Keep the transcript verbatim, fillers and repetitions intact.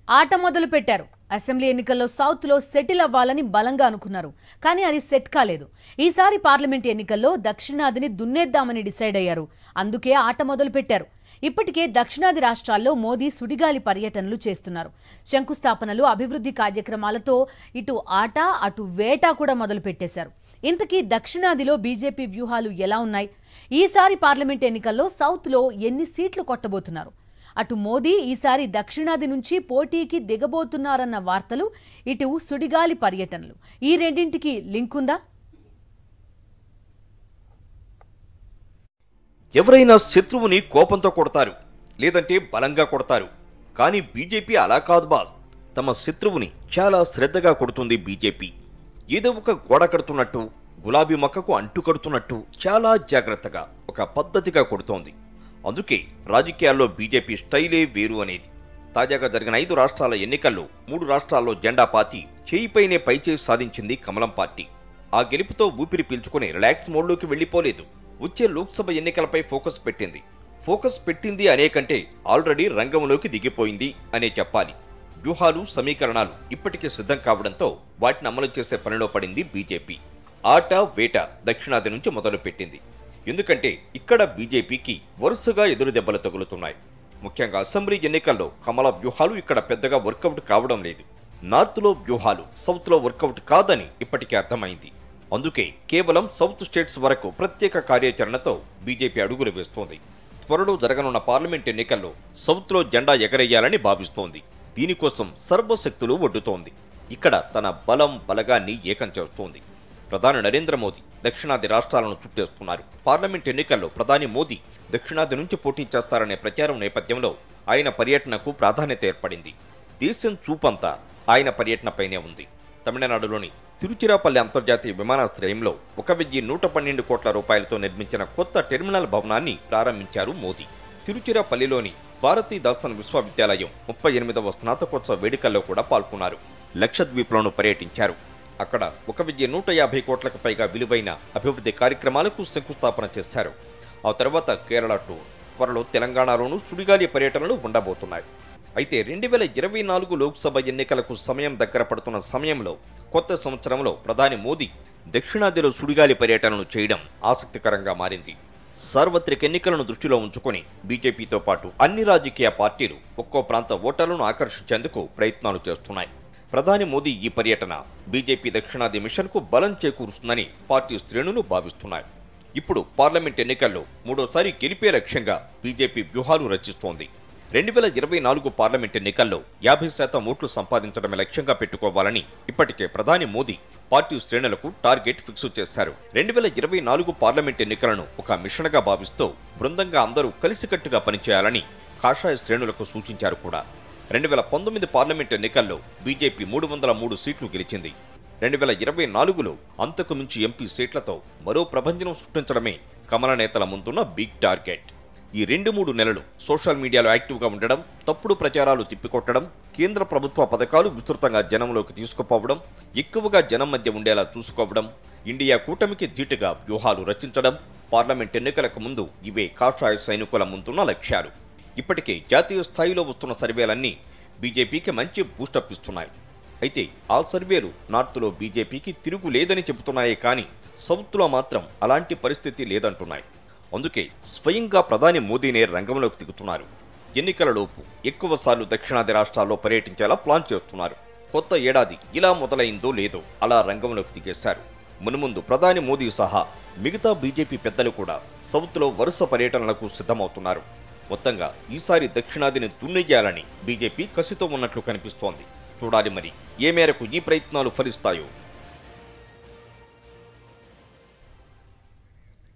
ఆట మొదలు పెట్టారు. అసెంబ్లీ ఎన్నికల్లో సౌత్ లో సెటిల్ అవ్వాలని బలంగా అనుకున్నారు. కానీ అది సెట్ కాలేదు. ఈసారి పార్లమెంట్ ఎన్నికల్లో దక్షిణాదిని దున్నేద్దామని డిసైడ్ అయ్యారు. అందుకే ఆట మొదలు పెట్టారు. ఇప్పటికే దక్షిణాది రాష్ట్రాల్లో మోదీ సుడిగాలి పర్యటనలు చేస్తున్నారు. శంకుస్థాపనలు, అభివృద్ధి కార్యక్రమాలతో ఇటు ఆట అటు వేట కూడా మొదలు పెట్టేశారు. ఇంతకీ దక్షిణాదిలో బీజేపీ వ్యూహాలు ఎలా ఉన్నాయి? ఈసారి పార్లమెంట్ ఎన్నికల్లో సౌత్ లో ఎన్ని సీట్లు కొట్టబోతున్నారు? అటు మోదీ ఈసారి దక్షిణాది నుంచి పోటీకి దిగబోతున్నారన్న వార్తలు, ఇటు సుడిగాలి పర్యటనలు, ఈ రెండింటికి లింక్ ఉందా? ఎవరైనా శత్రువుని కోపంతో కొడతారు, లేదంటే బలంగా కొడతారు. కానీ బీజేపీ అలా కాదు బాస్. తమ శత్రువుని చాలా శ్రద్ధగా కొడుతుంది బీజేపీ. ఏదో ఒక గోడ కడుతున్నట్టు, గులాబీ మొక్కకు అంటు కడుతున్నట్టు చాలా జాగ్రత్తగా, ఒక పద్ధతిగా కొడుతోంది. అందుకే రాజకీయాల్లో బీజేపీ స్టైలే వేరు అనేది. తాజాగా జరిగిన ఐదు రాష్ట్రాల ఎన్నికల్లో మూడు రాష్ట్రాల్లో జెండా పాతి చేయిపైనే పైచేయి సాధించింది కమలం పార్టీ. ఆ గెలుపుతో ఊపిరి పీల్చుకుని రిలాక్స్ మోడ్లోకి వెళ్లిపోలేదు. వచ్చే లోక్సభ ఎన్నికలపై ఫోకస్ పెట్టింది. ఫోకస్ పెట్టింది అనే కంటే ఆల్రెడీ రంగంలోకి దిగిపోయింది అనే చెప్పాలి. వ్యూహాలు, సమీకరణాలు ఇప్పటికే సిద్ధం కావడంతో వాటిని అమలు చేసే పనిలో పడింది బీజేపీ. ఆట వేట దక్షిణాది నుంచి మొదలు పెట్టింది. ఎందుకంటే ఇక్కడ బీజేపీకి వరుసగా ఎదురు దెబ్బలు తగులుతున్నాయి. ముఖ్యంగా అసెంబ్లీ ఎన్నికల్లో కమల వ్యూహాలు ఇక్కడ పెద్దగా వర్కౌట్ కావడం లేదు. నార్త్లో వ్యూహాలు సౌత్లో వర్కౌట్ కాదని ఇప్పటికే అర్థమైంది. అందుకే కేవలం సౌత్ స్టేట్స్ వరకు ప్రత్యేక కార్యాచరణతో బీజేపీ అడుగులు వేస్తోంది. త్వరలో జరగనున్న పార్లమెంట్ ఎన్నికల్లో సౌత్లో జెండా ఎగరేయాలని భావిస్తోంది. దీనికోసం సర్వశక్తులు ఒడ్డుతోంది. ఇక్కడ తన బలం బలగాన్ని ఏకం చేస్తోంది. ప్రధాని నరేంద్ర మోదీ దక్షిణాది రాష్ట్రాలను చుట్టేస్తున్నారు. పార్లమెంట్ ఎన్నికల్లో ప్రధాని మోదీ దక్షిణాది నుంచి పోటీ చేస్తారనే ప్రచారం నేపథ్యంలో ఆయన పర్యటనకు ప్రాధాన్యత ఏర్పడింది. దేశం చూపంతా ఆయన పర్యటనపైనే ఉంది. తమిళనాడులోని తిరుచిరాపల్లి అంతర్జాతీయ విమానాశ్రయంలో ఒక వెయ్యి నూట పన్నెండు కోట్ల రూపాయలతో నిర్మించిన కొత్త టెర్మినల్ భవనాన్ని ప్రారంభించారు మోదీ. తిరుచిరాపల్లిలోని భారతీదాసన్ విశ్వవిద్యాలయం ముప్పై ఎనిమిదవ స్నాతకోత్సవ వేడుకల్లో కూడా పాల్గొన్నారు. లక్షద్వీప్లోనూ పర్యటించారు. అక్కడ ఒక వెయ్యి నూట యాభై కోట్లకు పైగా విలువైన అభివృద్ధి కార్యక్రమాలకు శంకుస్థాపన చేశారు. ఆ తర్వాత కేరళ టూర్, త్వరలో తెలంగాణలోనూ సుడిగాలి పర్యటనలు ఉండబోతున్నాయి. అయితే రెండు వేల ఇరవై నాలుగు లోక్సభ ఎన్నికలకు సమయం దగ్గర పడుతున్న సమయంలో కొత్త సంవత్సరంలో ప్రధాని మోదీ దక్షిణాదిలో సుడిగాలి పర్యటనలు చేయడం ఆసక్తికరంగా మారింది. సార్వత్రిక ఎన్నికలను దృష్టిలో ఉంచుకొని బీజేపీతో పాటు అన్ని రాజకీయ పార్టీలు ఒక్కో ప్రాంత ఓటర్లను ఆకర్షించేందుకు ప్రయత్నాలు చేస్తున్నాయి. ప్రధాని మోదీ ఈ పర్యటన బీజేపీ దక్షిణాది మిషన్కు బలం చేకూరుస్తుందని పార్టీ శ్రేణులు భావిస్తున్నాయి. ఇప్పుడు పార్లమెంట్ ఎన్నికల్లో మూడోసారి గెలిపే లక్ష్యంగా బీజేపీ వ్యూహాలు రచిస్తోంది. రెండు వేల ఇరవై నాలుగు పార్లమెంట్ ఎన్నికల్లో యాభై శాతం ఓట్లు సంపాదించడమే లక్ష్యంగా పెట్టుకోవాలని ఇప్పటికే ప్రధాని మోదీ పార్టీ శ్రేణులకు టార్గెట్ ఫిక్స్ చేశారు. రెండు వేల ఇరవై నాలుగు పార్లమెంట్ ఎన్నికలను ఒక మిషన్గా భావిస్తూ బృందంగా అందరూ కలిసికట్టుగా పనిచేయాలని కాషాయ శ్రేణులకు సూచించారు కూడా. రెండు వేల పంతొమ్మిది పార్లమెంట్ ఎన్నికల్లో బీజేపీ మూడు వందల మూడు సీట్లు గెలిచింది. రెండు వేల ఇరవై నాలుగులో అంతకు మించి ఎంపీ సీట్లతో మరో ప్రభంజనం సృష్టించడమే కమల నేతల ముందున్న బిగ్ టార్గెట్. ఈ రెండు మూడు నెలలు సోషల్ మీడియాలో యాక్టివ్గా ఉండడం, తప్పుడు ప్రచారాలు తిప్పికొట్టడం, కేంద్ర ప్రభుత్వ పథకాలు విస్తృతంగా జనంలోకి తీసుకుపోవడం, ఎక్కువగా జనం మధ్య ఉండేలా చూసుకోవడం, ఇండియా కూటమికి ధీటుగా వ్యూహాలు రచించడం, పార్లమెంట్ ఎన్నికలకు ముందు ఇవే కాషాయ సైనికుల ముందున్న లక్ష్యాలు. ఇప్పటికే జాతీయ స్థాయిలో వస్తున్న సర్వేలన్నీ బీజేపీకి మంచి బూస్టప్ ఇస్తున్నాయి. అయితే ఆ సర్వేలు నార్త్లో బీజేపీకి తిరుగు లేదని చెబుతున్నాయే కానీ సౌత్లో మాత్రం అలాంటి పరిస్థితి లేదంటున్నాయి. అందుకే స్వయంగా ప్రధాని మోదీనే రంగంలోకి దిగుతున్నారు. ఎన్నికలలోపు ఎక్కువసార్లు దక్షిణాది రాష్ట్రాల్లో పర్యటించేలా ప్లాన్ చేస్తున్నారు. కొత్త ఏడాది ఇలా మొదలైందో లేదో అలా రంగంలోకి దిగేశారు. మున్ముందు ప్రధాని మోదీ సహా మిగతా బీజేపీ పెద్దలు కూడా సౌత్లో వరుస పర్యటనలకు సిద్ధమవుతున్నారు. మొత్తంగా ఈసారి దక్షిణాదిని దున్నేయాలని బీజేపీ కసితో ఉన్నట్లు కనిపిస్తోంది. చూడాలి మరి ఏ మేరకు ఈ ప్రయత్నాలు ఫలిస్తాయో.